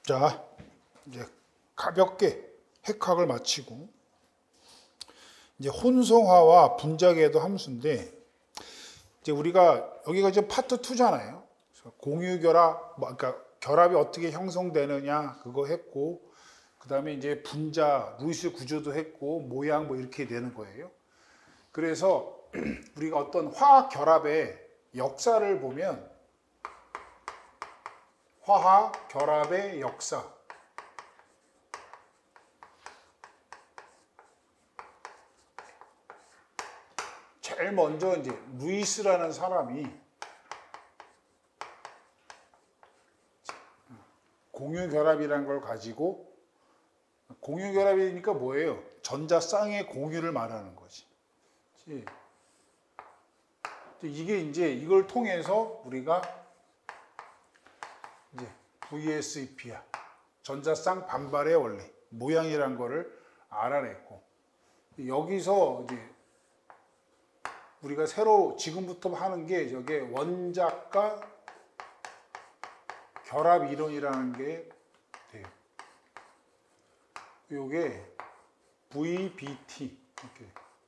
자, 이제 가볍게 핵학을 마치고 이제 혼성화와 분자궤도 함수인데 이제 우리가 여기가 이제 파트 2잖아요. 공유 결합, 그러니까 결합이 어떻게 형성되느냐 그거 했고 그다음에 이제 분자, 루이스 구조도 했고 모양 뭐 이렇게 되는 거예요. 그래서 우리가 어떤 화학 결합의 역사를 보면 화학 결합의 역사 제일 먼저 이제 루이스라는 사람이 공유 결합이라는 걸 가지고 공유 결합이니까 뭐예요? 전자 쌍의 공유를 말하는 거지. 이게 이제 이걸 통해서 우리가 이제 VSEP야. 전자쌍 반발의 원리, 모양이란 거를 알아냈고 여기서 이제 우리가 새로 지금부터 하는 게 저게 원자과 결합 이론이라는 게 돼요. 요게 VBT 이렇게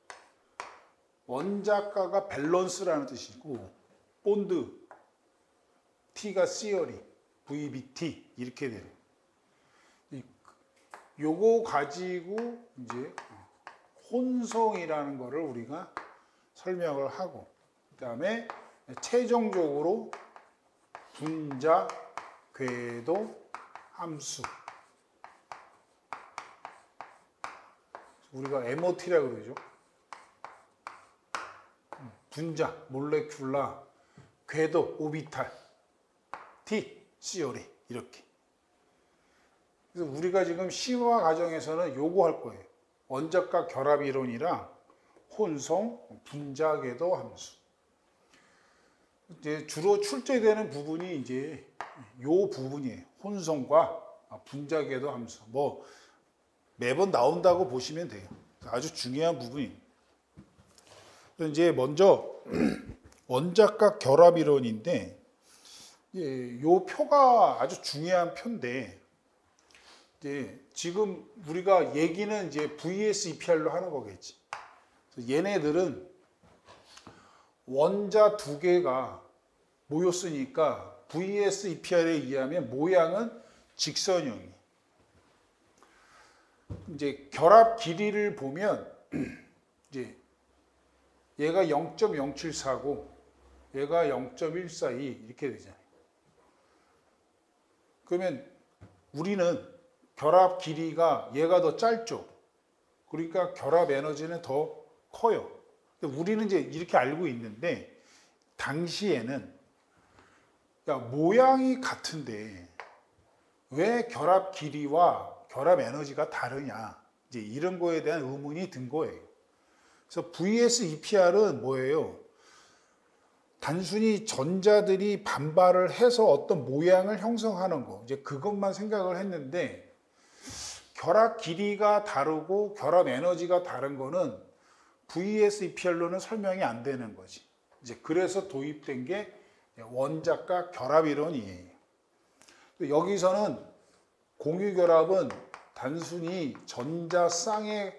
원자과가 밸런스라는 뜻이고 본드 T가 시어리 VBT 이렇게 돼요. 요거 가지고 이제 혼성이라는 거를 우리가 설명을 하고 그다음에 최종적으로 분자 궤도 함수 우리가 MOT라고 그러죠. 분자, 몰레큘라, 궤도, 오비탈, T, 시오리 이렇게. 그래서 우리가 지금 심화 과정에서는 요거 할 거예요. 원자과 결합 이론이랑 혼성, 분자 궤도 함수. 이제 주로 출제되는 부분이 이제 요 부분이에요. 혼성과 분자 궤도 함수. 뭐 매번 나온다고 보시면 돼요. 아주 중요한 부분입니다. 이제 먼저 원자과 결합 이론인데 요 표가 아주 중요한 표인데 이제 지금 우리가 얘기는 이제 VSEPR로 하는 거겠지. 얘네들은 원자 두 개가 모였으니까 VSEPR에 의하면 모양은 직선형이. 이제 결합 길이를 보면 이제 얘가 0.074고 얘가 0.142 이렇게 되잖아요. 그러면 우리는 결합 길이가 얘가 더 짧죠. 그러니까 결합 에너지는 더 커요. 우리는 이제 이렇게 알고 있는데 당시에는 야, 모양이 같은데 왜 결합 길이와 결합 에너지가 다르냐 이제 이런 거에 대한 의문이 든 거예요. 그래서 VSEPR은 뭐예요? 단순히 전자들이 반발을 해서 어떤 모양을 형성하는 거 이제 그것만 생각을 했는데 결합 길이가 다르고 결합 에너지가 다른 거는 VSEPR로는 설명이 안 되는 거지. 이제 그래서 도입된 게 원자과 결합 이론이에요. 여기서는 공유 결합은 단순히 전자 쌍의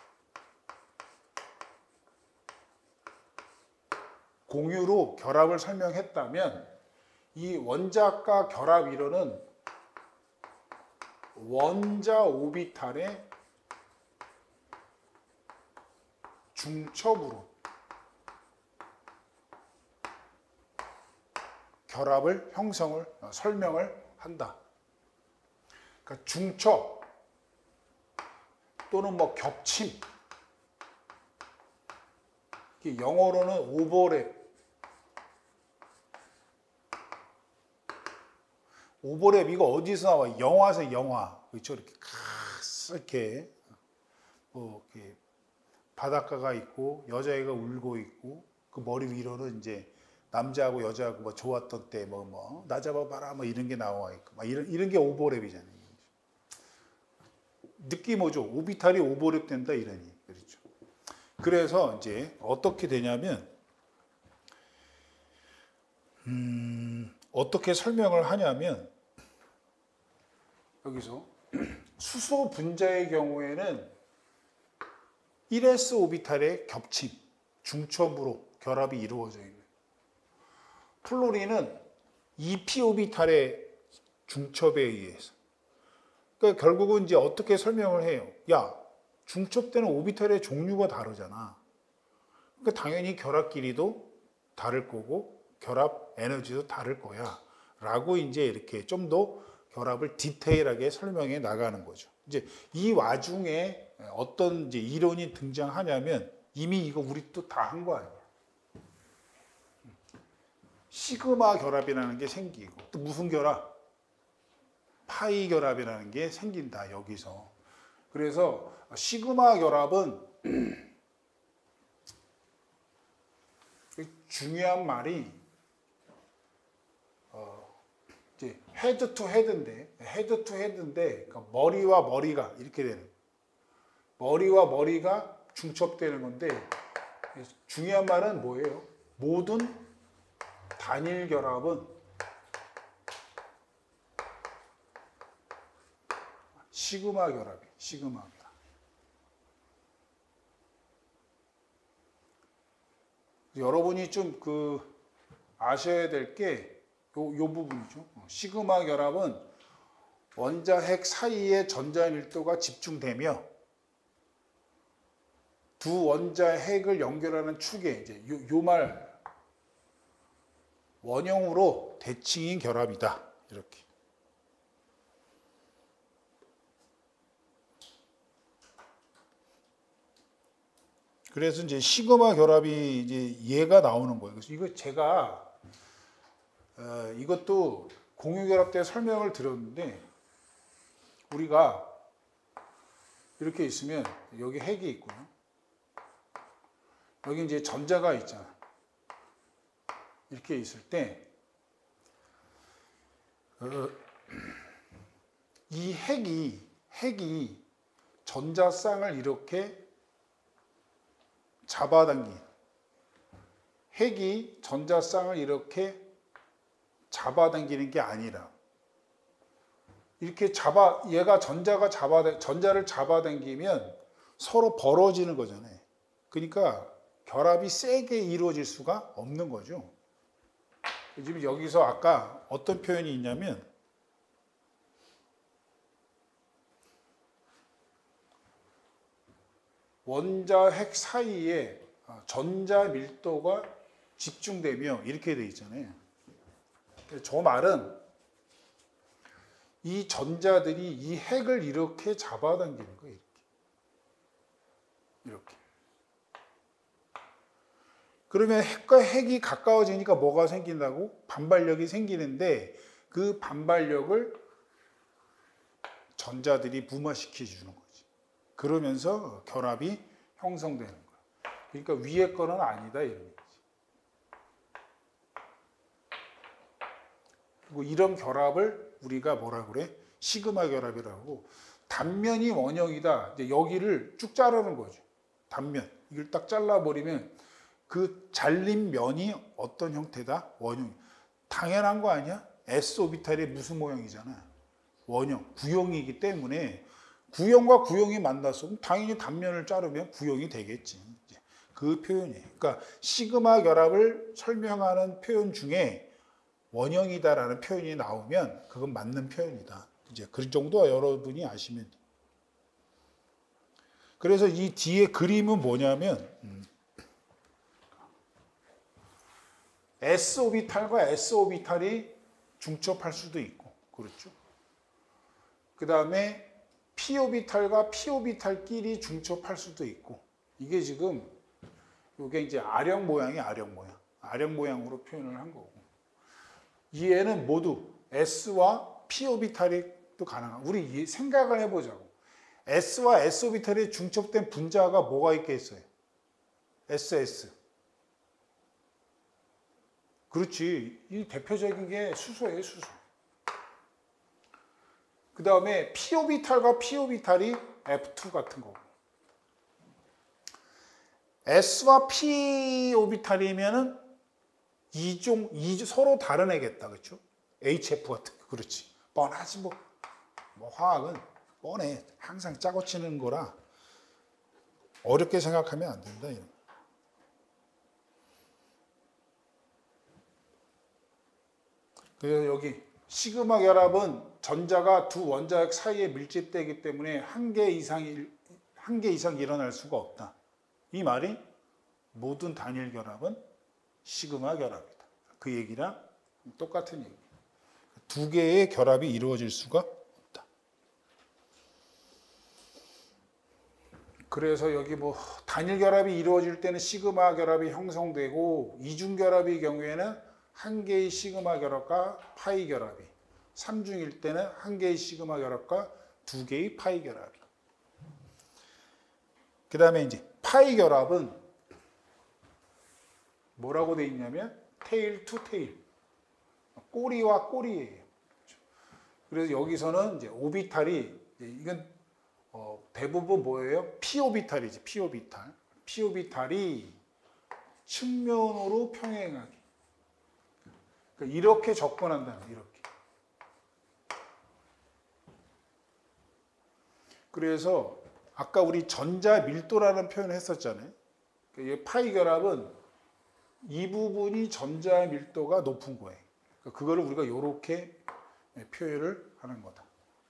공유로 결합을 설명했다면 이 원자과 결합 이론은 원자 오비탈의 중첩으로 결합을 형성을 설명을 한다. 그러니까 중첩 또는 뭐 겹침 영어로는 오버랩 오버랩 이거 어디서 나와? 영화에서 영화 그렇죠? 이렇게 뭐 이렇게 바닷가가 있고 여자애가 울고 있고 그 머리 위로는 이제 남자하고 여자하고 뭐 좋았던 때 뭐 나 잡아봐라 뭐 이런 게 나와 있고 막 이런 게 오버랩이잖아요. 느낌 오죠? 오비탈이 오버랩 된다 이러니 그렇죠. 그래서 이제 어떻게 되냐면 어떻게 설명을 하냐면 여기서 수소 분자의 경우에는 1s 오비탈의 겹침, 중첩으로 결합이 이루어져 있는. 플로린은 2p 오비탈의 중첩에 의해서. 그러니까 결국은 이제 어떻게 설명을 해요? 야, 중첩되는 오비탈의 종류가 다르잖아. 그러니까 당연히 결합 길이도 다를 거고 결합 에너지도 다를 거야. 라고 이제 이렇게 좀 더 결합을 디테일하게 설명해 나가는 거죠. 이제 이 와중에 어떤 이제 이론이 등장하냐면 이미 이거 우리 또 다 한 거 아니야. 시그마 결합이라는 게 생기고 또 무슨 결합? 파이 결합이라는 게 생긴다 여기서. 그래서 시그마 결합은 중요한 말이 이제 헤드 투 헤드인데 그러니까 머리와 머리가 이렇게 되는, 머리와 머리가 중첩되는 건데 중요한 말은 뭐예요? 모든 단일 결합은 시그마 결합이에요. 시그마 결합. 여러분이 좀 아셔야 될 게 요 부분이죠. 시그마 결합은 원자 핵 사이의 전자 밀도가 집중되며 두 원자 핵을 연결하는 축에 이제 요 말 원형으로 대칭인 결합이다. 이렇게. 그래서 이제 시그마 결합이 이제 얘가 나오는 거예요. 그래서 이거 제가 이것도 공유결합 때 설명을 드렸는데 우리가 이렇게 있으면 여기 핵이 있고요. 여기 이제 전자가 있잖아. 이렇게 있을 때 이 핵이 전자쌍을 이렇게 잡아당긴, 핵이 전자쌍을 이렇게 잡아당기는 게 아니라 이렇게 얘가 전자를 잡아당기면 서로 벌어지는 거잖아요. 그러니까 결합이 세게 이루어질 수가 없는 거죠. 지금 여기서 아까 어떤 표현이 있냐면 원자 핵 사이에 전자 밀도가 집중되며 이렇게 돼 있잖아요. 저 말은 이 전자들이 이 핵을 이렇게 잡아당기는 거예요. 이렇게. 그러면 핵과 핵이 가까워지니까 뭐가 생긴다고? 반발력이 생기는데 그 반발력을 전자들이 무마시켜 주는 거지. 그러면서 결합이 형성되는 거야. 그러니까 위에 거는 아니다 이런 거지. 그리고 이런 결합을 우리가 뭐라 그래? 시그마 결합이라고. 단면이 원형이다. 이제 여기를 쭉 자르는 거죠. 단면. 이걸 딱 잘라버리면 그 잘린 면이 어떤 형태다? 원형. 당연한 거 아니야? S 오비탈이 무슨 모양이잖아. 원형, 구형이기 때문에 구형과 구형이 만났으면 당연히 단면을 자르면 구형이 되겠지. 그 표현이에요. 그러니까 시그마 결합을 설명하는 표현 중에 원형이다라는 표현이 나오면 그건 맞는 표현이다. 이제 그 정도 여러분이 아시면 돼요. 그래서 이 뒤에 그림은 뭐냐면 S 오비탈과 S 오비탈이 중첩할 수도 있고, 그렇죠? 그 다음에 P 오비탈과 P 오비탈끼리 중첩할 수도 있고, 이게 지금 이게 이제 아령 모양이 아령 모양으로 표현을 한 거고, 얘는 모두 S와 P 오비탈이 또 가능한. 우리 생각을 해보자고. S와 S 오비탈이 중첩된 분자가 뭐가 있겠어요? SS. 그렇지. 이 대표적인 게 수소예요, 수소. 그 다음에 P 오비탈과 P 오비탈이 F2 같은 거고. S와 P 오비탈이면은 서로 다른 애겠다, 그렇죠? HF 같은 거, 그렇지. 뻔하지 뭐. 뭐 화학은 뻔해. 항상 짜고 치는 거라 어렵게 생각하면 안 된다. 이런. 그래서 여기 시그마 결합은 전자가 두 원자핵 사이에 밀집되기 때문에 한 개 이상 일어날 수가 없다. 이 말이 모든 단일 결합은 시그마 결합이다. 그 얘기랑 똑같은 얘기. 두 개의 결합이 이루어질 수가 없다. 그래서 여기 뭐 단일 결합이 이루어질 때는 시그마 결합이 형성되고 이중 결합의 경우에는 한 개의 시그마 결합과 파이 결합이, 삼중일 때는 한 개의 시그마 결합과 두 개의 파이 결합이. 그 다음에 이제 파이 결합은 뭐라고 돼 있냐면 테일 투 테일, 꼬리와 꼬리예요. 그래서 여기서는 이제 오비탈이, 이건 대부분 뭐예요? p 오비탈이지, p 오비탈. p 오비탈이 측면으로 평행하게. 그러니까 이렇게 접근한다는, 이렇게. 그래서 아까 우리 전자 밀도라는 표현을 했었잖아요. 이 파이 결합은 이 부분이 전자 밀도가 높은 거예요. 그거를 우리가 이렇게 표현을 하는 거다.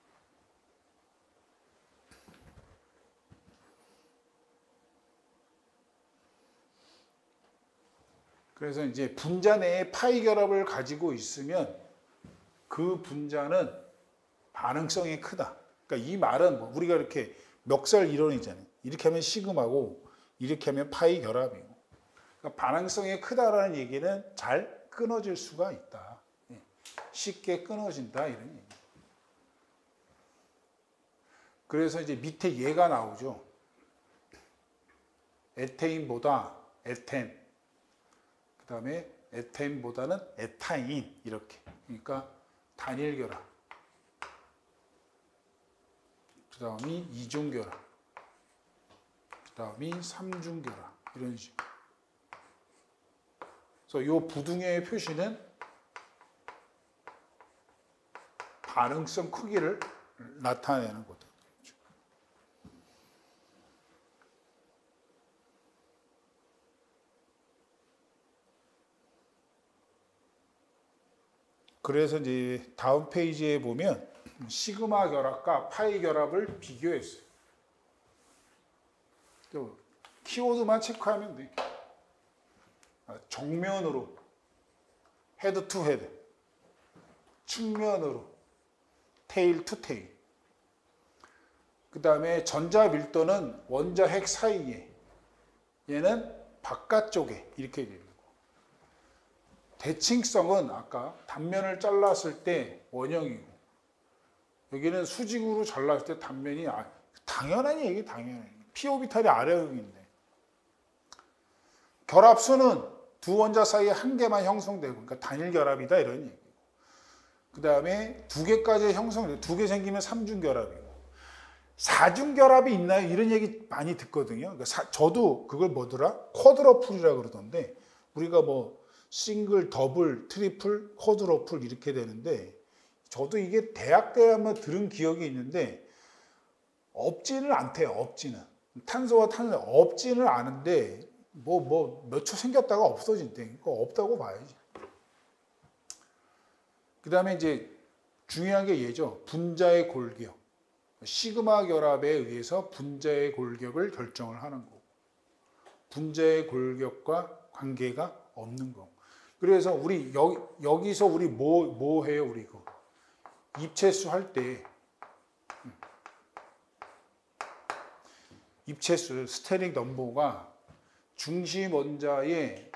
그래서 이제 분자 내에 파이 결합을 가지고 있으면 그 분자는 반응성이 크다. 그러니까 이 말은 뭐 우리가 이렇게 멱살 이론이잖아요. 이렇게 하면 시그마고 이렇게 하면 파이 결합이고. 그러니까 반응성이 크다라는 얘기는 잘 끊어질 수가 있다. 쉽게 끊어진다 이런 얘기. 그래서 이제 밑에 얘가 나오죠. 에테인보다 에텐, 그 다음에 에텐보다는 에타인 이렇게. 그러니까 단일 결합. 그 다음이 이중 결합. 그 다음이 삼중 결합. 이런 식으로. 그래서 이 부등호의 표시는 반응성 크기를 나타내는 거다. 그래서 이제 다음 페이지에 보면 시그마 결합과 파이 결합을 비교했어요. 또 키워드만 체크하면 돼. 정면으로, 헤드 투 헤드, 측면으로, 테일 투 테일. 그 다음에 전자 밀도는 원자 핵 사이에, 얘는 바깥쪽에 이렇게 되는 거. 대칭성은 아까 단면을 잘랐을 때 원형이고, 여기는 수직으로 잘랐을 때 단면이, 당연한 얘기, 당연한 얘기. p 오비탈이 아래형인데. 결합수는 두 원자 사이에 한 개만 형성되고, 그러니까 단일 결합이다 이런 얘기고. 그 다음에 두 개까지 형성되고, 두 개 생기면 삼중 결합이고. 사중 결합이 있나요? 이런 얘기 많이 듣거든요. 그러니까 저도 그걸 뭐더라? 쿼드러플이라고 그러던데, 우리가 뭐 싱글, 더블, 트리플, 쿼드러플 이렇게 되는데, 저도 이게 대학 때 한번 들은 기억이 있는데 없지는 않대요. 없지는. 탄소와 탄소 없지는 않은데 몇 초 생겼다가 없어진대. 그거 없다고 봐야지. 그 다음에 이제 중요한 게 얘죠. 분자의 골격. 시그마 결합에 의해서 분자의 골격을 결정을 하는 거고, 분자의 골격과 관계가 없는 거. 그래서 우리 여기서 우리 뭐 해요? 우리 이거 입체수 할 때 입체수 스테릭 넘버가 중심 원자의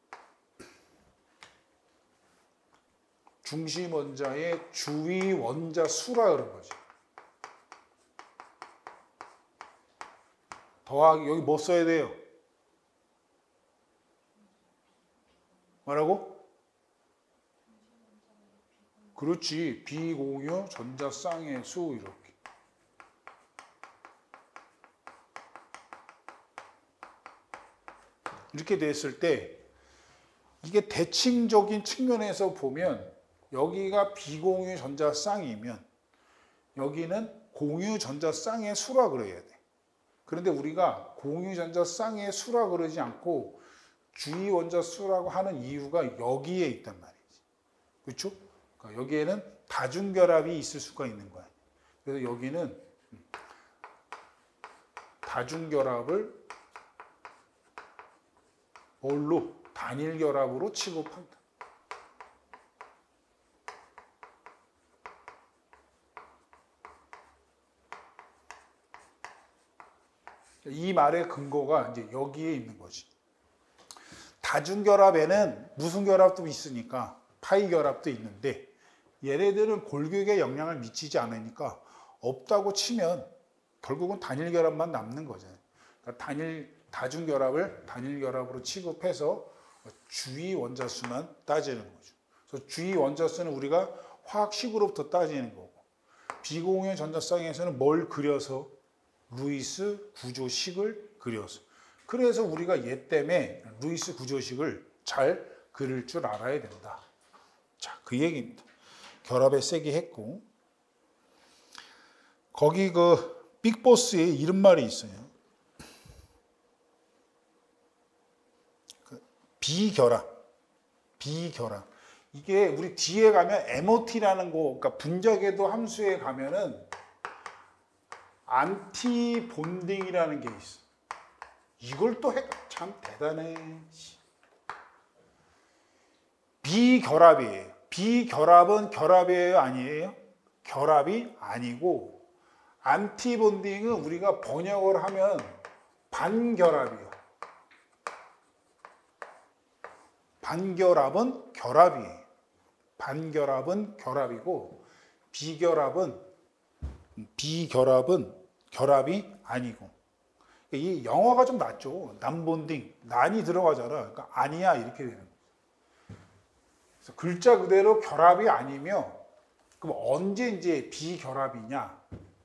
주위 원자 수라 그런 거지. 더하기, 여기 뭐 써야 돼요? 뭐라고? 그렇지. 비공유 전자쌍의 수 이렇게. 이렇게 됐을 때 이게 대칭적인 측면에서 보면 여기가 비공유 전자쌍이면 여기는 공유 전자 쌍의 수라 그래야 돼. 그런데 우리가 공유 전자 쌍의 수라 그러지 않고 주위 원자 수라고 하는 이유가 여기에 있단 말이지. 그렇죠? 그러니까 여기에는 다중결합이 있을 수가 있는 거야. 그래서 여기는 다중결합을 뭘로? 단일결합으로 취급한다. 이 말의 근거가 이제 여기에 있는 거지. 다중결합에는 무슨 결합도 있으니까 파이 결합도 있는데 얘네들은 골격에 영향을 미치지 않으니까 없다고 치면 결국은 단일 결합만 남는 거잖아요. 그러니까 다중결합을 단일 결합으로 취급해서 주위 원자수만 따지는 거죠. 그래서 주위 원자수는 우리가 화학식으로부터 따지는 거고 비공유 전자쌍에서는 뭘 그려서 루이스 구조식을 그려서 그래서 우리가 얘 때문에 루이스 구조식을 잘 그릴 줄 알아야 된다. 자, 그 얘기입니다. 결합에 세게 했고 거기 그 빅보스의 이름말이 있어요. 비결합. 이게 우리 뒤에 가면 MOT라는 거, 그러니까 분자궤도 함수에 가면은 안티 본딩이라는 게 있어. 이걸 또 참 대단해. 비결합이에요. 비결합은 결합이에요, 아니에요? 결합이 아니고 안티 본딩은 우리가 번역을 하면 반결합이에요. 반결합은 결합이에요. 반결합은 결합이고 비결합은 결합이 아니고 이 영어가 좀 낫죠. 난본딩, 난이 들어가잖아. 그러니까 아니야 이렇게 되는 거예요. 그래서 글자 그대로 결합이 아니며 그럼 언제 이제 비결합이냐?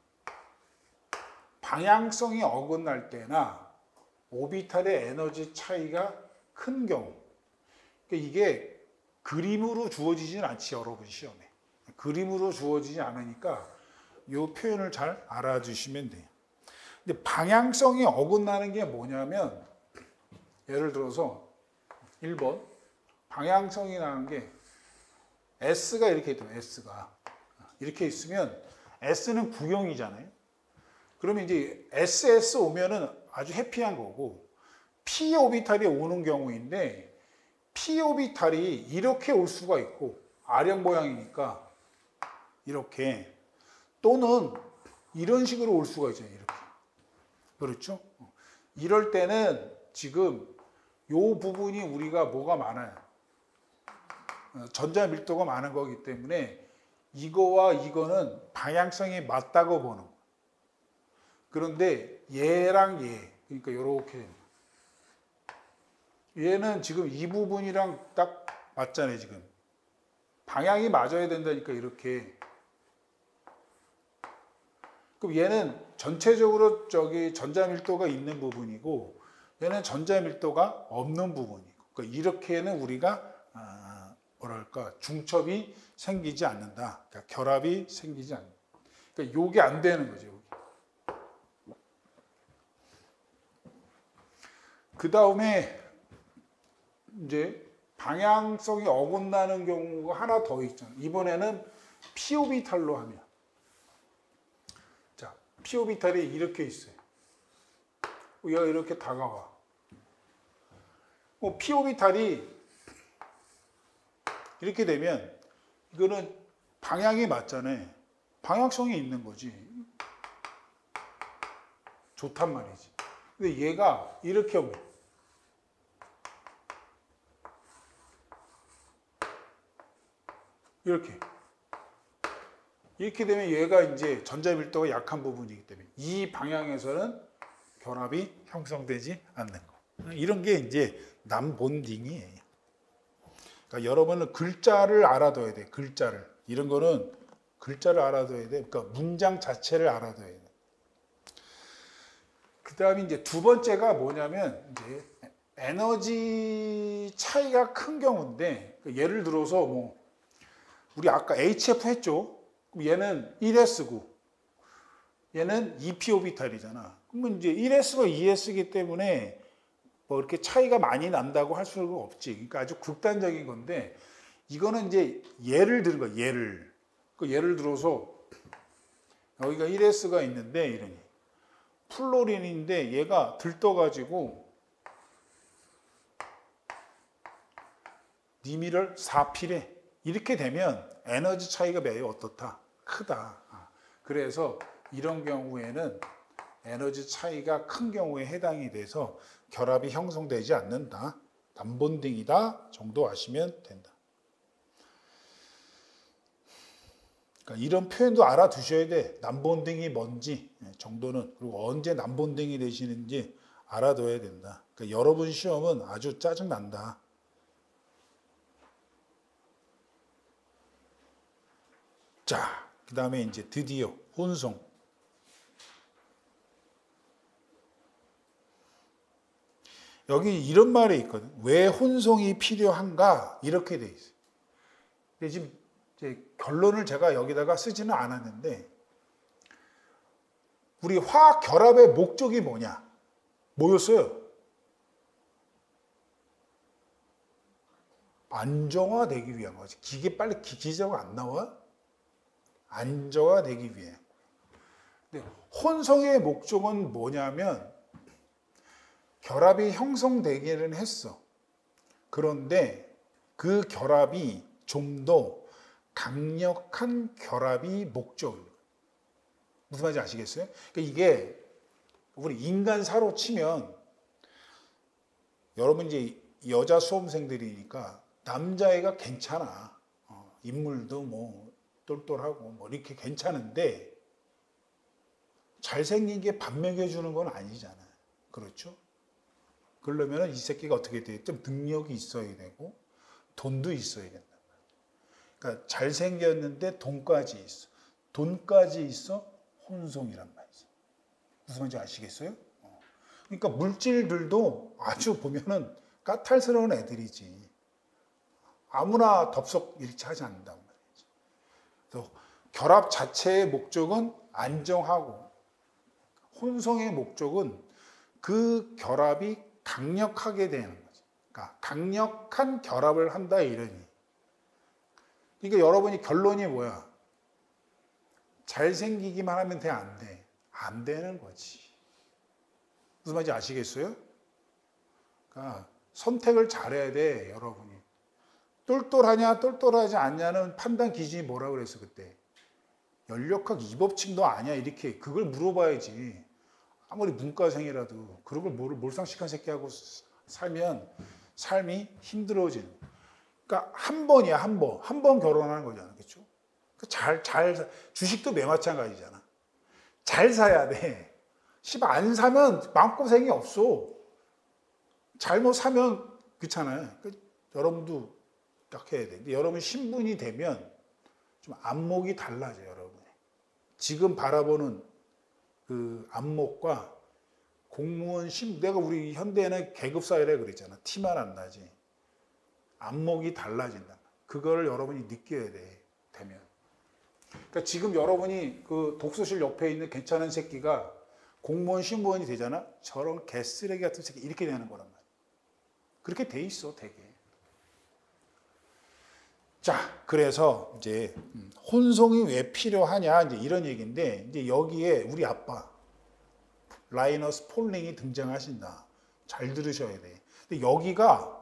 방향성이 어긋날 때나 오비탈의 에너지 차이가 큰 경우. 그러니까 이게 그림으로 주어지진 않지, 여러분 시험에. 그림으로 주어지지 않으니까 이 표현을 잘 알아주시면 돼요. 근데 방향성이 어긋나는 게 뭐냐면 예를 들어서 1번 방향성이 나는 게 S가 이렇게 있다. S가 이렇게 있으면 S는 구형이잖아요. 그러면 이제 SS 오면은 아주 해피한 거고 P 오비탈이 오는 경우인데 P 오비탈이 이렇게 올 수가 있고 아령 모양이니까 이렇게 또는 이런 식으로 올 수가 있잖아요. 이렇게. 그렇죠? 이럴 때는 지금 이 부분이 우리가 뭐가 많아요. 전자 밀도가 많은 거기 때문에 이거와 이거는 방향성이 맞다고 보는 거예요. 그런데 얘랑 얘, 그러니까 이렇게 얘는 지금 이 부분이랑 딱 맞잖아요. 지금 방향이 맞아야 된다니까 이렇게. 그럼 얘는 전체적으로 저기 전자 밀도가 있는 부분이고 얘는 전자 밀도가 없는 부분이고 그러니까 이렇게는 우리가 뭐랄까 중첩이 생기지 않는다. 그러니까 결합이 생기지 않는다. 그러니까 요게 안 되는 거죠. 그 다음에 이제 방향성이 어긋나는 경우가 하나 더 있잖아요. 이번에는 p 오비탈로 하면 자, p 오비탈이 이렇게 있어요. 얘가 이렇게 다가와. p 오비탈이 이렇게 되면 이거는 방향이 맞잖아요. 방향성이 있는 거지. 좋단 말이지. 근데 얘가 이렇게 오면 이렇게 되면 얘가 이제 전자 밀도가 약한 부분이기 때문에 이 방향에서는 결합이 형성되지 않는 거. 이런 게 이제 난본딩이에요. 그러니까 여러분은 글자를 알아둬야 돼. 글자를. 이런 거는 글자를 알아둬야 돼. 그러니까 문장 자체를 알아둬야 돼. 그다음에 이제 두 번째가 뭐냐면 이제 에너지 차이가 큰 경우인데 예를 들어서 뭐 우리 아까 HF 했죠. 그럼 얘는 1S고 얘는 2p 오비탈이잖아. 그러면 이제 1s가 2s이기 때문에 뭐 이렇게 차이가 많이 난다고 할 수가 없지. 그러니까 아주 극단적인 건데 이거는 이제 예를 들은 거야. 예를 들어서 여기가 1s가 있는데 이러니 플로린인데 얘가 들떠가지고 니미를 4p래. 이렇게 되면 에너지 차이가 매우 어떻다? 크다. 그래서 이런 경우에는 에너지 차이가 큰 경우에 해당이 돼서 결합이 형성되지 않는다. 난본딩이다 정도 아시면 된다. 그러니까 이런 표현도 알아두셔야 돼. 난본딩이 뭔지 정도는, 그리고 언제 난본딩이 되시는지 알아둬야 된다. 그러니까 여러분 시험은 아주 짜증난다. 자, 그 다음에 이제 드디어 혼성. 여기 이런 말이 있거든. 왜 혼성이 필요한가? 이렇게 돼 있어요. 근데 지금 이제 결론을 제가 여기다가 쓰지는 않았는데, 우리 화학 결합의 목적이 뭐냐? 뭐였어요? 안정화되기 위한 거지. 기계 빨리 기계적으로 안 나와? 안정화되기 위해. 근데 혼성의 목적은 뭐냐면 결합이 형성되기는 했어. 그런데 그 결합이 좀 더 강력한 결합이 목적이에요. 무슨 말인지 아시겠어요? 그러니까 이게 우리 인간사로 치면 여러분 이제 여자 수험생들이니까 남자애가 괜찮아. 인물도 뭐 똘똘하고 뭐 이렇게 괜찮은데 잘생긴 게 밥 먹여주는 건 아니잖아. 그렇죠? 그러려면 이 새끼가 어떻게 돼? 좀 능력이 있어야 되고 돈도 있어야 된다. 그러니까 잘생겼는데 돈까지 있어. 돈까지 있어? 혼성이란 말이지. 무슨 말인지 아시겠어요? 그러니까 물질들도 아주 보면은 까탈스러운 애들이지. 아무나 덥석 이렇게 하지 않는단 말이지. 그래서 결합 자체의 목적은 안정하고 혼성의 목적은 그 결합이 강력하게 되는 거지. 그러니까 강력한 결합을 한다 이러니. 그러니까 여러분이 결론이 뭐야? 잘생기기만 하면 돼, 안 돼? 안 되는 거지. 무슨 말인지 아시겠어요? 그러니까 선택을 잘해야 돼, 여러분이. 똘똘하냐, 똘똘하지 않냐는 판단 기준이 뭐라 그랬어, 그때? 연력학 이법칙도 아니야, 이렇게. 그걸 물어봐야지. 아무리 문과생이라도 그런 걸 몰상식한 새끼하고 살면 삶이 힘들어지는. 그러니까 한 번이야, 한 번. 한 번 결혼하는 거잖아, 그렇죠? 주식도 마찬가지잖아. 잘 사야 돼. 안 사면 마음고생이 없어. 잘못 사면 그렇잖아요. 그러니까 여러분도 딱 해야 돼. 근데 여러분 신분이 되면 좀 안목이 달라져요, 여러분. 지금 바라보는 그 안목과 공무원 내가 우리 현대에는 계급사회라 그랬잖아. 티만 안 나지. 안목이 달라진다. 그거를 여러분이 느껴야 돼, 되면. 그러니까 지금 여러분이 그 독서실 옆에 있는 괜찮은 새끼가 공무원 신부원이 되잖아. 저런 개쓰레기 같은 새끼 이렇게 되는 거란 말이야. 그렇게 돼 있어, 되게. 자, 그래서 이제 혼성이 왜 필요하냐 이제 이런 얘기인데, 이제 여기에 우리 아빠 라이너스 폴링이 등장하신다. 잘 들으셔야 돼. 근데 여기가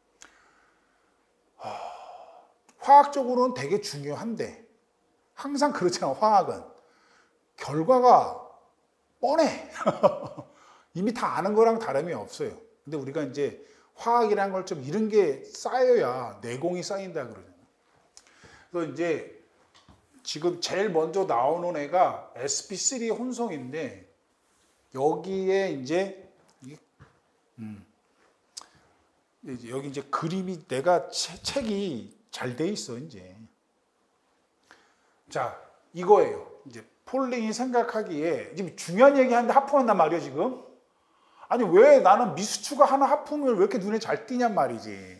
화학적으로는 되게 중요한데 항상 그렇잖아. 화학은 결과가 뻔해. 이미 다 아는 거랑 다름이 없어요. 근데 우리가 이제 화학이라는 걸 좀 이런 게 쌓여야 내공이 쌓인다 그러잖아. 그래서 이제 지금 제일 먼저 나오는 애가 sp3 혼성인데, 여기에 이제 여기 이제 그림이, 내가 책이 잘 돼 있어 이제. 자, 이거예요. 이제 폴링이 생각하기에 지금 중요한 얘기 하는데 하품한단 말이야 지금. 아니 왜 나는 미수추가 하나 하품을 왜 이렇게 눈에 잘 띄냔 말이지.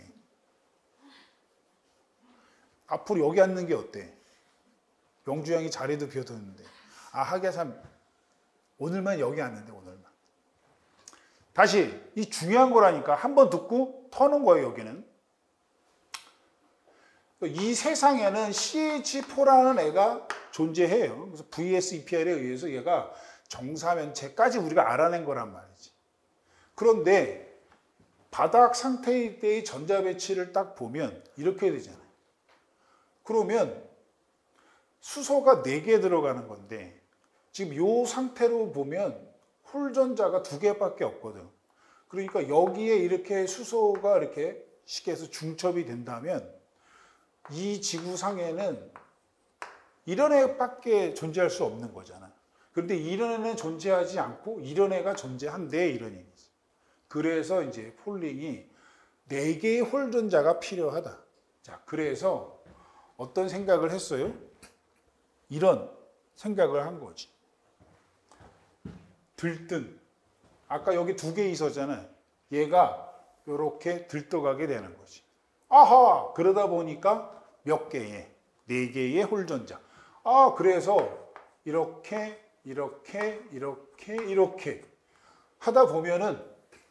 앞으로 여기 앉는 게 어때? 영주 형이 자리도 비워뒀는데. 학예삼 오늘만 여기 왔는데 오늘만. 다시 이 중요한 거라니까 한 번 듣고 터는 거예요. 여기는. 이 세상에는 CH4라는 애가 존재해요. 그래서 VSEPR에 의해서 얘가 정사면체까지 우리가 알아낸 거란 말이지. 그런데 바닥 상태일 때의 전자 배치를 딱 보면 이렇게 되잖아요. 그러면 수소가 4개 들어가는 건데 지금 이 상태로 보면 홀전자가 2개밖에 없거든. 그러니까 여기에 이렇게 수소가 이렇게 쉽게 해서 중첩이 된다면 이 지구상에는 이런 애밖에 존재할 수 없는 거잖아. 그런데 이런 애는 존재하지 않고 이런 애가 존재한대 이런 얘기지. 그래서 이제 폴링이 4개의 홀전자가 필요하다. 자, 그래서 어떤 생각을 했어요? 이런 생각을 한 거지. 들뜬. 아까 여기 2개 있었잖아요. 얘가 이렇게 들떠가게 되는 거지. 아하! 그러다 보니까 몇 개의? 4개의 홀전자. 아, 그래서 이렇게 하다 보면은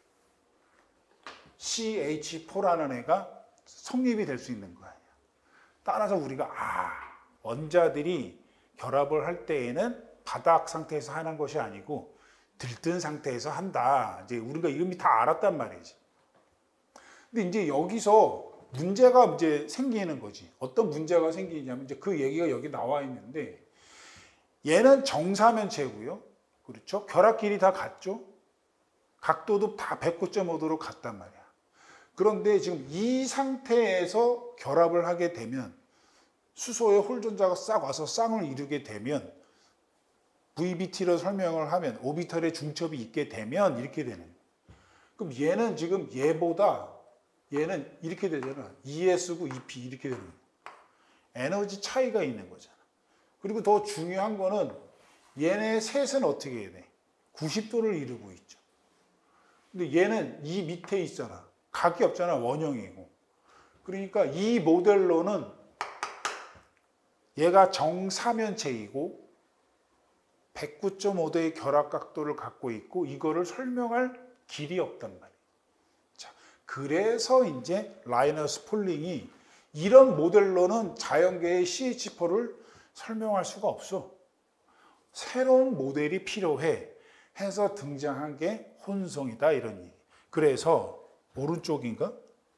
CH4라는 애가 성립이 될 수 있는 거예요. 따라서 우리가 원자들이 결합을 할 때에는 바닥 상태에서 하는 것이 아니고 들뜬 상태에서 한다. 이제 우리가 이미 다 알았단 말이지. 근데 이제 여기서 문제가 이제 생기는 거지. 어떤 문제가 생기냐면 이제 그 얘기가 여기 나와 있는데 얘는 정사면체고요. 그렇죠? 결합끼리 다 같죠? 각도도 다 109.5도로 같단 말이야. 그런데 지금 이 상태에서 결합을 하게 되면 수소의 홀전자가 싹 와서 쌍을 이루게 되면 VBT로 설명을 하면 오비털의 중첩이 있게 되면 이렇게 되는 거예요. 그럼 얘는 지금 얘는 이렇게 되잖아. ES고 EP 이렇게 되는 거예요. 에너지 차이가 있는 거잖아. 그리고 더 중요한 거는 얘네 셋은 어떻게 해야 돼? 90도를 이루고 있죠. 근데 얘는 이 밑에 있잖아. 각이 없잖아. 원형이고. 그러니까 이 모델로는 얘가 정사면체이고 109.5도의 결합 각도를 갖고 있고 이거를 설명할 길이 없단 말이에요. 자, 그래서 이제 라이너스 폴링이 이런 모델로는 자연계의 CH4를 설명할 수가 없어. 새로운 모델이 필요해 해서 등장한 게 혼성이다 이런 얘기. 그래서 오른쪽인가?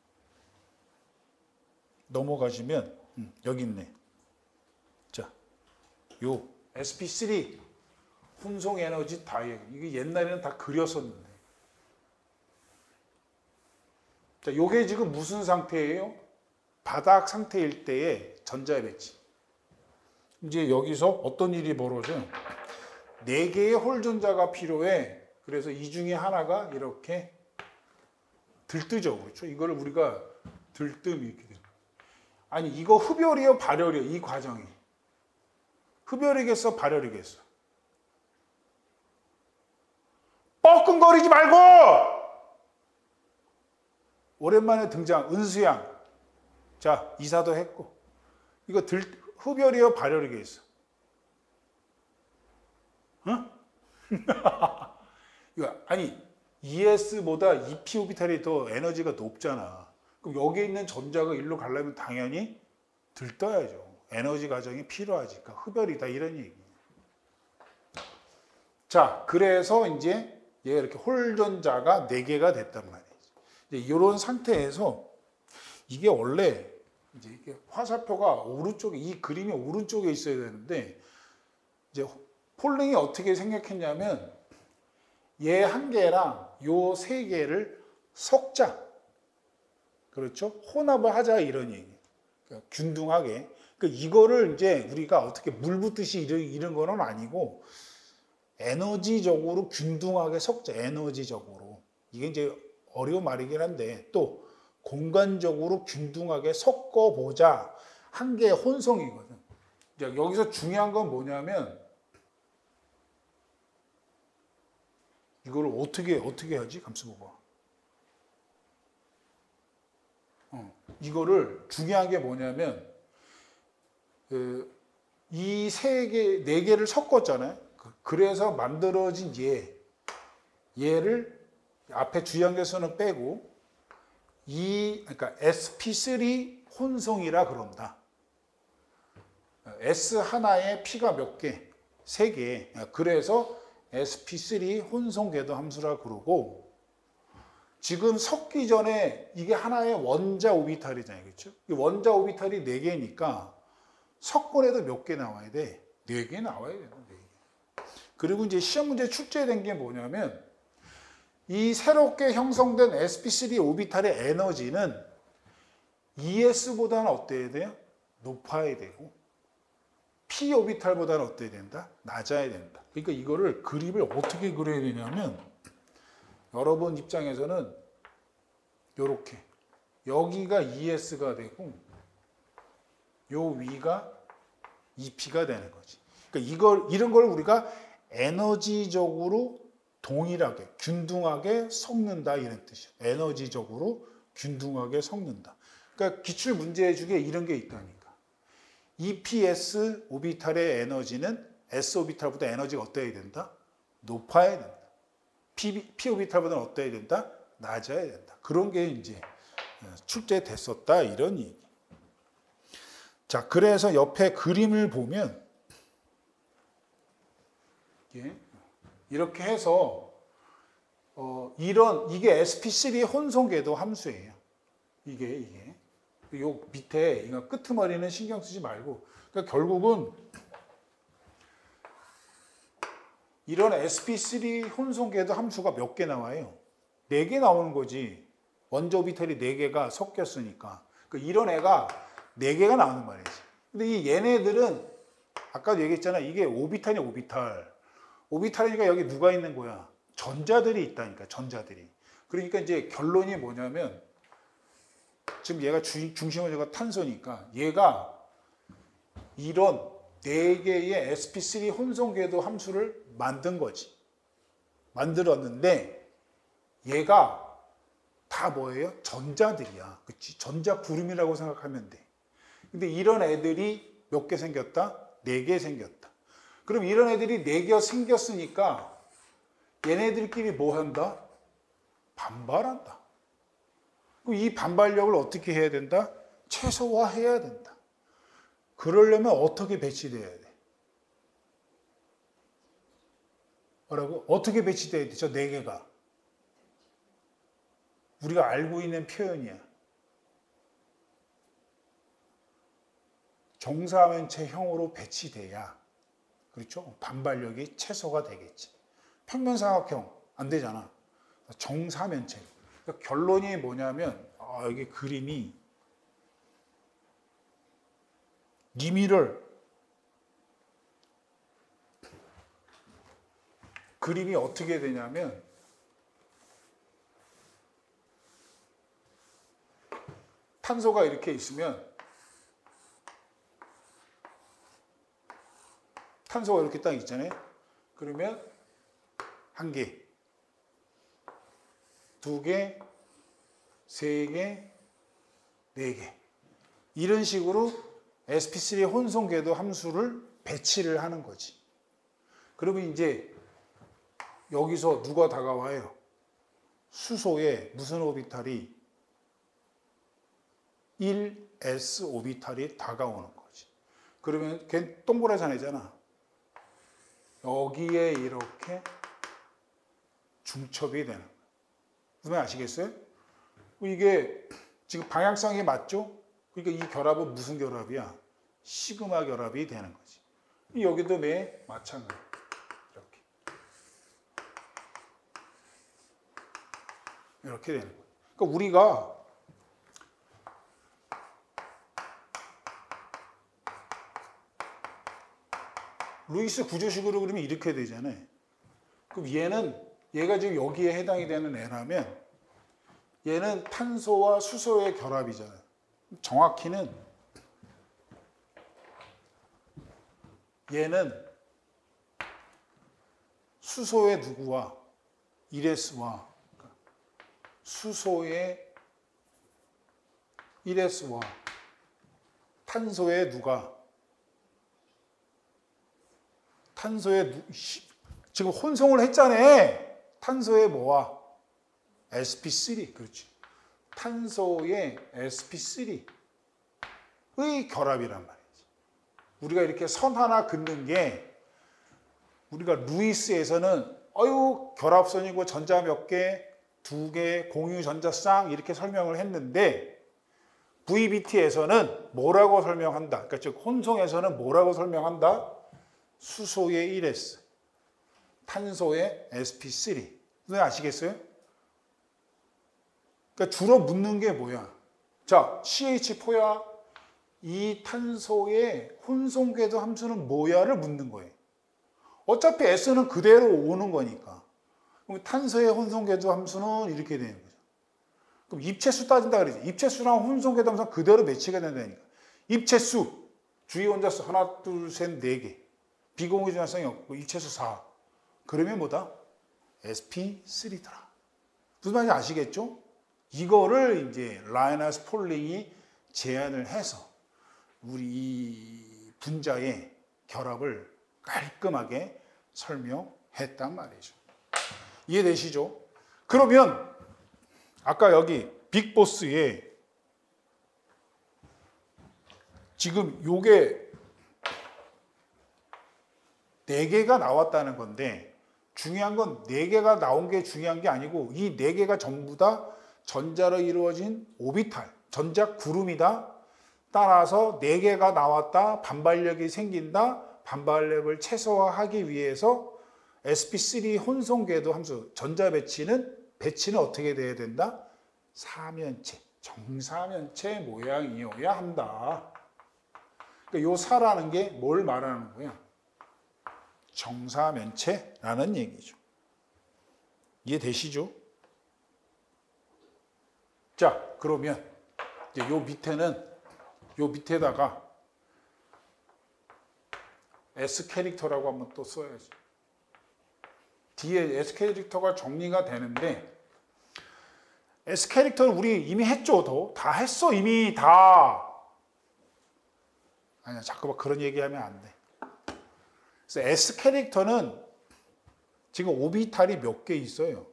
넘어가시면 여기 있네. 자, 요 sp3 혼성 에너지 다이어그램. 이게 옛날에는 다 그렸었는데. 자, 요게 지금 무슨 상태예요? 바닥 상태일 때의 전자 배치. 이제 여기서 어떤 일이 벌어져요? 4개의 홀전자가 필요해. 그래서 이 중에 하나가 이렇게 들뜨죠. 그렇죠? 이거를 우리가 들뜸 이렇게 돼요. 아니, 이거 흡열이에요, 발열이에요, 이 과정이. 흡열이겠어, 발열이겠어? 뻐끔거리지 말고! 오랜만에 등장, 은수양. 자, 이사도 했고. 이거 흡열이에요, 발열이겠어? 응? 이거, 아니, ES보다 EP 오비탈이 더 에너지가 높잖아. 그럼 여기 있는 전자가 일로 가려면 당연히 들떠야죠. 에너지 과정이 필요하지. 그러니까 흡열이다 이런 얘기. 자, 그래서 이제 얘가 이렇게 홀전자가 4개가 됐단 말이지. 이제 이런 상태에서 이게 원래 이제 이게 화살표가 오른쪽에 이 그림이 오른쪽에 있어야 되는데 이제 폴링이 어떻게 생각했냐면 얘 1개랑 요 3개를 섞자. 그렇죠? 혼합을 하자 이런 얘기. 그러니까 균등하게. 그러니까 이거를 이제 우리가 어떻게 물 붓듯이 이런 거는 아니고 에너지적으로 균등하게 섞자. 에너지적으로. 이게 이제 어려운 말이긴 한데 또 공간적으로 균등하게 섞어보자. 1개의 혼성이거든. 이제 여기서 중요한 건 뭐냐면 이걸 어떻게 하지? 감수 봐봐. 이거를 중요한 게 뭐냐면 이 4개를 섞었잖아요. 그래서 만들어진 얘를 앞에 주양계수는 빼고 그러니까 sp3 혼성이라 그런다. S 하나에 P가 몇 개? 3개. 그래서 sp3 혼성 궤도 함수라 그러고, 지금 섞기 전에 이게 하나의 원자 오비탈이잖아요. 그렇죠? 원자 오비탈이 4개니까 섞어내도 몇 개 나와야 돼? 4개 나와야 돼요. 4개. 그리고 이제 시험 문제 출제된 게 뭐냐면, 이 새롭게 형성된 sp3 오비탈의 에너지는 ES보다는 어때야 돼요? 높아야 되고, p 오비탈보다는 어때야 된다? 낮아야 된다. 그러니까 이거를 그림을 어떻게 그려야 되냐면, 여러분 입장에서는 이렇게 여기가 ES가 되고 요 위가 EP가 되는 거지. 그러니까 이런 걸 우리가 에너지적으로 동일하게 균등하게 섞는다 이런 뜻이야. 에너지적으로 균등하게 섞는다. 그러니까 기출 문제 중에 이런 게 있다니까. EPS 오비탈의 에너지는 S 오비탈보다 에너지가 어때야 된다? 높아야 된다. P 오비탈보다는 어때야 된다? 낮아야 된다. 그런 게 이제 출제됐었다 이런 얘기. 자, 그래서 옆에 그림을 보면 이렇게 해서 이게 sp3 혼성궤도 함수예요. 이게 요 밑에 이거 끄트머리는 신경 쓰지 말고, 그러니까 결국은 이런 sp3 혼성궤도 함수가 몇 개 나와요? 4개 나오는 거지. 원자 오비탈이 4개가 섞였으니까. 그러니까 이런 애가 4개가 나오는 말이지. 근데 이 얘네들은 아까도 얘기했잖아. 이게 오비탈이야, 오비탈. 오비탈이니까 여기 누가 있는 거야? 전자들이 있다니까, 전자들이. 그러니까 이제 결론이 뭐냐면, 지금 얘가 중심원자가 탄소니까 얘가 이런 4개의 sp3 혼성궤도 함수를 만든 거지. 만들었는데 얘가 다 뭐예요? 전자들이야. 그치? 전자 구름이라고 생각하면 돼. 근데 이런 애들이 몇 개 생겼다? 4개 생겼다. 그럼 이런 애들이 4개 생겼으니까 얘네들끼리 뭐 한다? 반발한다. 이 반발력을 어떻게 해야 된다? 최소화해야 된다. 그러려면 어떻게 배치돼야 돼? 뭐라고? 어떻게 배치돼야 돼? 저 4개가. 우리가 알고 있는 표현이야. 정사면체형으로 배치돼야, 그렇죠? 반발력이 최소가 되겠지. 평면사각형 안 되잖아. 정사면체. 그러니까 결론이 뭐냐면, 여기 그림이 그림이 어떻게 되냐면, 탄소가 이렇게 있으면, 탄소가 이렇게 딱 있잖아요. 그러면 1개, 2개, 3개, 4개. 이런 식으로 sp3 혼성궤도 함수를 배치를 하는 거지. 그러면 이제 여기서 누가 다가와요? 수소에 무슨 오비탈이? 1s 오비탈이 다가오는 거지. 그러면 걔 동그라잖아요. 여기에 이렇게 중첩이 되는 거예요. 무슨 말 아시겠어요? 이게 지금 방향성이 맞죠? 그러니까 이 결합은 무슨 결합이야? 시그마 결합이 되는 거지. 여기도 마찬가지. 이렇게 되는 거예요. 그러니까 우리가 루이스 구조식으로 그리면 이렇게 되잖아요. 그럼 얘가 지금 여기에 해당이 되는 애라면 얘는 탄소와 수소의 결합이잖아요. 정확히는 얘는 수소의 누구와 1s와 수소의 1s와 탄소의 누가 탄소의 지금 혼성을 했잖아. 탄소의 뭐와? sp3. 그렇지. 탄소의 sp3의 결합이란 말이지. 우리가 이렇게 선 하나 긋는 게 우리가 루이스에서는 결합선이고 전자 몇 개, 두 개, 공유 전자쌍 이렇게 설명을 했는데 VBT에서는 뭐라고 설명한다? 그러니까 즉 혼성에서는 뭐라고 설명한다? 수소의 1s, 탄소의 sp3. 왜 아시겠어요? 그러니까 주로 묻는 게 뭐야? 자, CH4야. 이 탄소의 혼성궤도 함수는 뭐야를 묻는 거예요. 어차피 S는 그대로 오는 거니까. 그럼 탄소의 혼성궤도 함수는 이렇게 되는 거죠. 그럼 입체수 따진다 그러지. 입체수랑 혼성궤도 함수는 그대로 매치가 된다니까. 입체수, 주위 원자수 하나, 둘, 셋, 네 개. 비공유 전자성이 없고 입체수 4. 그러면 뭐다? sp3더라. 무슨 말인지 아시겠죠? 이거를 이제 라이너스 폴링이 제안을 해서 우리 이 분자의 결합을 깔끔하게 설명했단 말이죠. 이해되시죠? 그러면 아까 여기 빅보스에 지금 요게 4개가 나왔다는 건데 중요한 건 4개가 나온 게 중요한 게 아니고 이 4개가 전부 다 전자로 이루어진 오비탈, 전자 구름이다. 따라서 4개가 나왔다. 반발력이 생긴다. 반발력을 최소화하기 위해서 sp3 혼성궤도 함수 전자 배치는 어떻게 돼야 된다? 사면체, 정사면체 모양이어야 한다. 그러니까 요 사라는 게 뭘 말하는 거야? 정사면체라는 얘기죠. 이해되시죠? 자, 그러면 이제 요 밑에다가 S 캐릭터라고 한번 또 써야지. 뒤에 S 캐릭터가 정리가 되는데 S 캐릭터는 우리 이미 했죠. 다 했어. 이미 다. 아니야, 자꾸 막 그런 얘기하면 안 돼. 그래서 S 캐릭터는 지금 오비탈이 몇 개 있어요.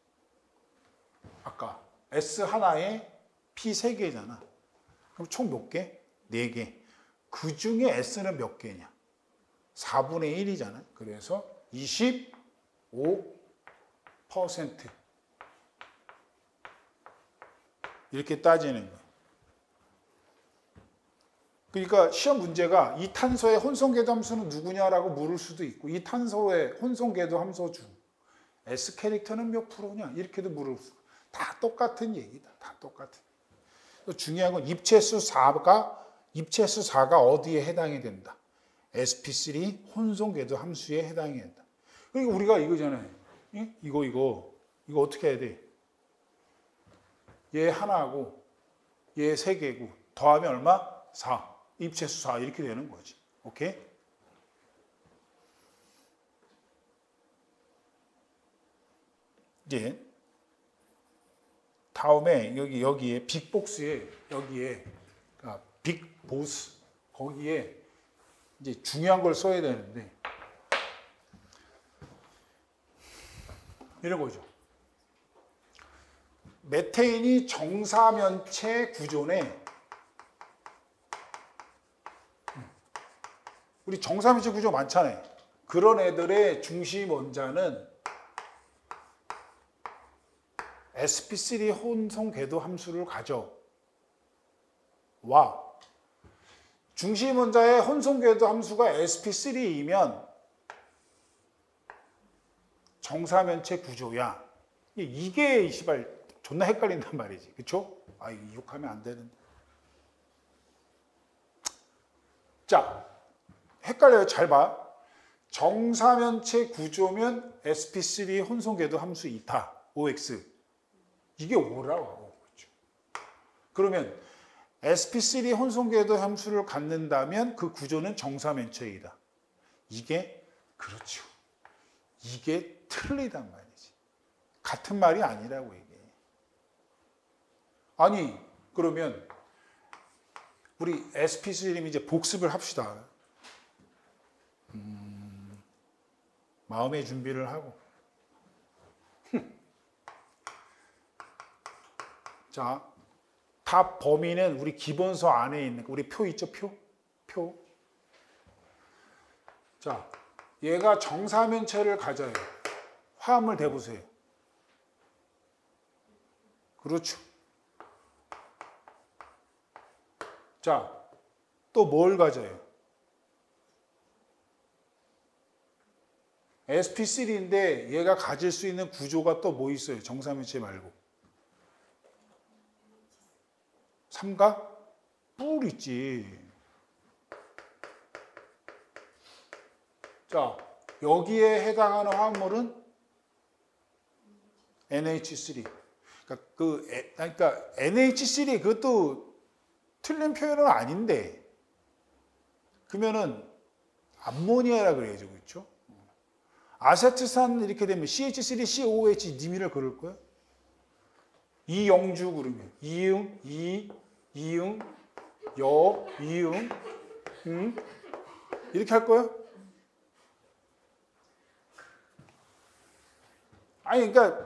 아까 S 하나에 P 3개잖아. 그럼 총 몇 개? 4개. 그 중에 S는 몇 개냐? 4분의 1이잖아. 그래서 25% 이렇게 따지는 거야. 그러니까 시험 문제가 이 탄소의 혼성궤도 함수는 누구냐라고 물을 수도 있고 이 탄소의 혼성궤도 함수 중 S 캐릭터는 몇 프로냐 이렇게도 물을 수 있고 다 똑같은 얘기다. 다 똑같은. 중요한 건 입체수 4가 어디에 해당이 된다. sp3 혼성궤도 함수에 해당이 된다. 그러니까 우리가 이거잖아요. 이거 어떻게 해야 돼? 얘 하나하고 얘 3개고 더하면 얼마? 4. 입체수 4 이렇게 되는 거지. 오케이? 이제 다음에 여기에 빅복스에 여기에 빅보스 거기에 이제 중요한 걸 써야 되는데 이런 거죠. 메테인이 정사면체 구조네. 우리 정사면체 구조 많잖아요. 그런 애들의 중심 원자는 sp3 혼성궤도 함수를 가져와. 중심 원자의 혼성궤도 함수가 sp3이면 정사면체 구조야. 이게 존나 헷갈린단 말이지. 그쵸? 욕하면 안 되는데. 자, 헷갈려요. 잘 봐. 정사면체 구조면 sp3 혼성궤도 함수 2타, OX. 이게 5라고 하고 있죠. 그러면 sp3 혼성궤도 함수를 갖는다면 그 구조는 정사면체이다. 이게 그렇죠. 이게 틀리단 말이지. 같은 말이 아니라고 이게. 아니 그러면 우리 sp3님 이제 복습을 합시다. 마음의 준비를 하고. 자, 답 범위는 우리 기본서 안에 있는 우리 표 있죠? 표. 자, 얘가 정사면체를 가져요. 화합을 대보세요. 그렇죠. 자, 또 뭘 가져요? sp3인데 얘가 가질 수 있는 구조가 또 뭐 있어요? 정사면체 말고. 삼각? 뿔 있지. 자, 여기에 해당하는 화합물은 NH3. 그러니까 NH3 그것도 틀린 표현은 아닌데 그러면은 암모니아라 그래야죠, 그렇죠? 아세트산 이렇게 되면 CH3COOH 님이를 그럴 거야? 이영주 그러면 이응, 이응, 이응, 이렇게 할 거야? 아니 그러니까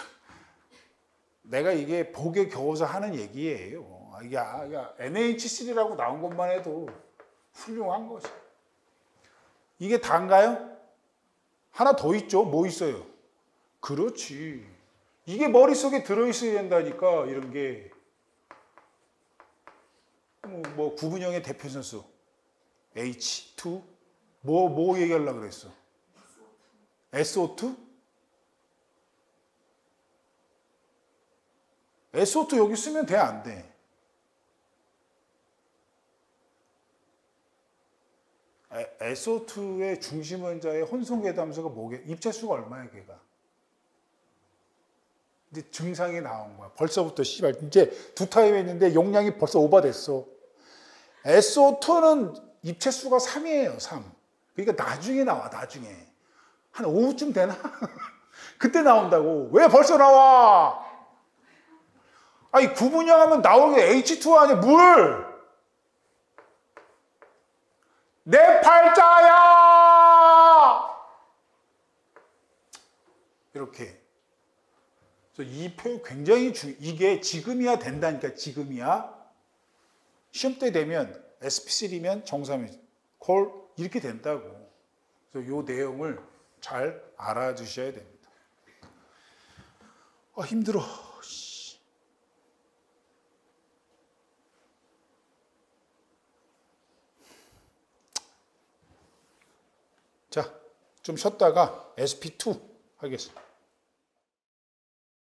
내가 이게 복에 겨워서 하는 얘기예요. 이게 NH3라고 나온 것만 해도 훌륭한 거지. 이게 다인가요? 하나 더 있죠. 뭐 있어요? 그렇지. 이게 머릿속에 들어있어야 된다니까, 이런 게. 뭐 구분형의 대표선수 H2? 뭐 얘기하려고 그랬어? SO2? SO2 여기 쓰면 돼, 안 돼? SO2의 중심 원자의 혼성괴담수가 뭐게? 입체수가 얼마야, 걔가? 이제 증상이 나온 거야. 벌써부터 씨발 이제 두 타입 했는데 용량이 벌써 오버됐어. SO2는 입체수가 3이에요, 3. 그러니까 나중에 나와, 나중에. 한 오후쯤 되나? 그때 나온다고. 왜 벌써 나와? 아니, 구분형하면 나오게 H2 아니야, 물! 내 팔자야! 이렇게. 그래서 이 표현 굉장히 이게 지금이야 된다니까, 지금이야. 시험 때 되면 sp3면 정사면 콜 이렇게 된다고. 그래서 이 내용을 잘 알아두셔야 됩니다. 힘들어. 자, 좀 쉬었다가 sp2 하겠습니다.